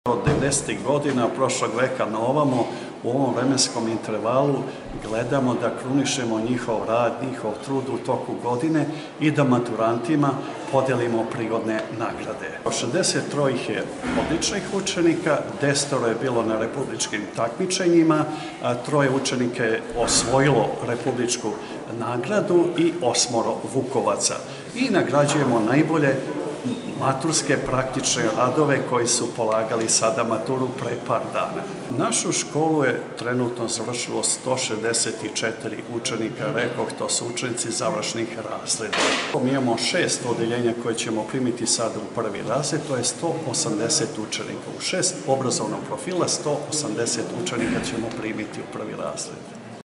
Od 90. godina prošlog veka na ovamo, u ovom vremenskom intervalu gledamo da krunišemo njihov rad, njihov trud u toku godine i da maturantima podelimo prigodne nagrade. 63 ih je odličnih učenika, 10 je bilo na republičkim takmičenjima, 3 učenika je osvojilo republičku nagradu i 8 vukovaca. I nagrađujemo najbolje maturske praktične radove koji su polagali sada maturu pre par dana. Našu školu je trenutno završilo 164 učenika, rekoh, to su učenici završnih razreda. Mi imamo 6 odeljenja koje ćemo primiti sada u prvi razred, to je 180 učenika. U 6 obrazovnog profila 180 učenika ćemo primiti u prvi razred.